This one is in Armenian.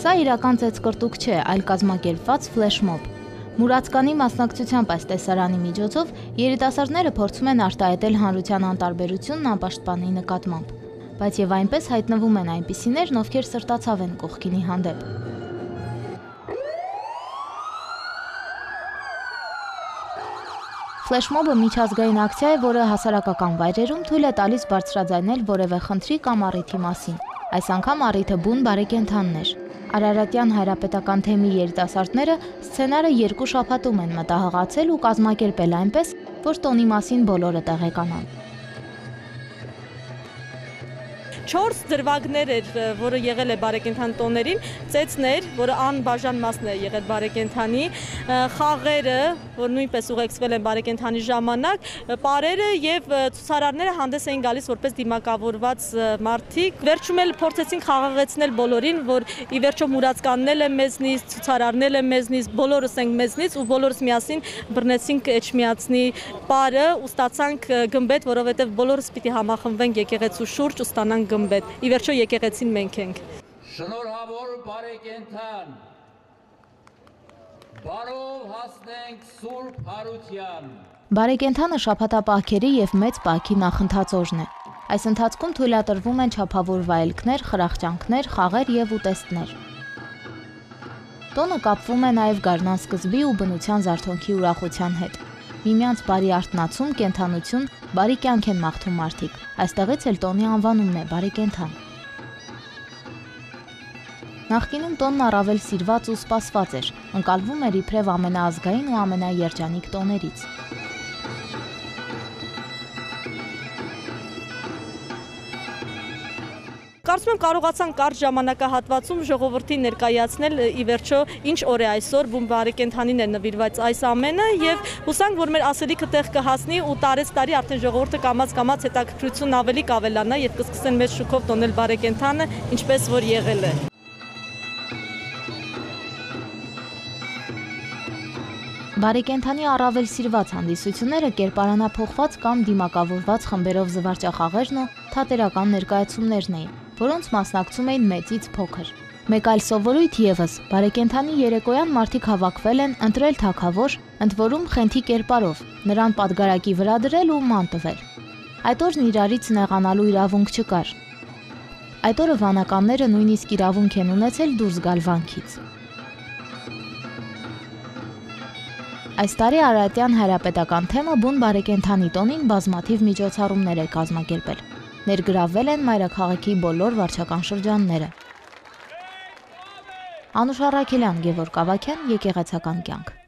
Սա իրական ծեծկռտուք չէ, այլ կազմակերպված ֆլեշմոբ։ Մուրացկանի մասնակցությամբ այս տեսարանի միջոցով երիտասարդները փորձում են արտահայտել հանրության անտարբերությունն անպաշտպանի նկատմամբ, բայց եւ այնպես հայտնվում են այնպիսիներն, ովքեր սրտացավ են կողքինի հանդեպ։ Ֆլեշմոբը միջազգային ակցիա է, որը հասարակական վայրերում թույլ է տալիս բարձրաձայնել որևէ խնդրի կամ առիթի մասին։ Այս անգամ առիթը բուն բարեկենդանն էր։ Արարատյան հայրապետական թեմի երիտասարդները սցենարը 2 շաբաթում են մտահղացել ու կազմակերպել այնպես, որ տոնի մասին բոլորը տեղեկանան։ 4 դրվագներ էր, որը եղել է բարեկենդան տոներին, ծեծներ, որը անբաժան մասն է եղել բարեկենդանի, խաղերը, որ նույնպես ուղեկցվել են բարեկենդանի ժամանակ, պարերը եւ ցուցարարները հանդես էին գալիս որպես դիմակավորված մարդիկ։ Վերջում էլ փորձեցին խաղաղեցնել բոլորին, որ ի վերջո մուրացկանն էլ է մեզնից, ցուցարարն էլ է մեզնից, բոլորս ենք մեզնից ու բոլորս միասին բռնեցինք Էջմիածնի պարը ու ստացանք գմբեթ, որովհետեւ բոլորս պիտի համախմբվենք եկեղեցու շուրջ ու ստանանք գմբեթ։ Ի վերջո եկեղեցին մենք ենք։ Շնորհավոր բարեկենդան, բարով հասնենք Սուրբ Հարության։ Բարեկենդանը շաբաթապահքերի եւ մեծ պահքի նախընթաց օրն է։ Այս ընթացքում թույլատրվում են չափավոր վայելքներ, խրախճանքներ, խաղեր եւ ուտեստներ։ Տոնը կապվում է նաեւ գարնան սկզբի ու բնության զարթոնքի ուրախության հետ։ Միմյանց բարի արթնացում, կենդանություն, բարի կյանք են մաղթում մարդիկ։ Այստեղից էլ տոնի անվանումն է բարեկենդան։ Նախկինում տոնն առավել սիրված ու սպասված էր, ընկալվում էր իբրև ամենաազգային ու ամենաերջանիկ տոներից։ Կարծում եմ կարողացան կարճ ժամանակահատվածում ժողովրդին ներկայացնել ի վերջո ինչ օր է այսօր, բուն բարեկենդանին է նվիրված այս ամենը եւ հուսանք, որ մեր ասելիքը տեղ կհասնի ու տարեցտարի արդեն ժողովուրդը կամաց հետաքրքրությունն ավելի կավելանա եւ կսկսեն մեծ շուկով տոնել բարեկենդանը, ինչպես որ եղել է։ Բարեկենդանի առավել սիրված հանդիսությունները կերպարանափոխված կամ դիմակավորված խմբերով զվարճախաղերն ու թատերական ներկայացումներն էին, որոնց մասնակցում էին մեծից փոքր։ Մեկ այլ սովորույթ եւս, բարեկենդանի երեկոյան մարդիկ հավաքվել են ընտրել թագավոր, ընդ որում խենթի կերպարով, նրան պատգարակի վրա դրել ու ման տվել։ Այդ օրն իրարից նեղանալու իրավունք չկար։ Այդ օրը վանականները նույնիսկ իրավունք են ունեցել դուրս գալ վանքից։ Այս տարի Արարատյան հայրապետական թեմը բուն բարեկենդանի տոնին բազմաթիվ միջոցառումներ է կազմակերպել։ Ներգրավվել են մայրաքաղաքի բոլոր վարչական շրջանները։ Անուշ Առաքելյան, Գևորգ Ավագյան, Եկեղեցական կյանք։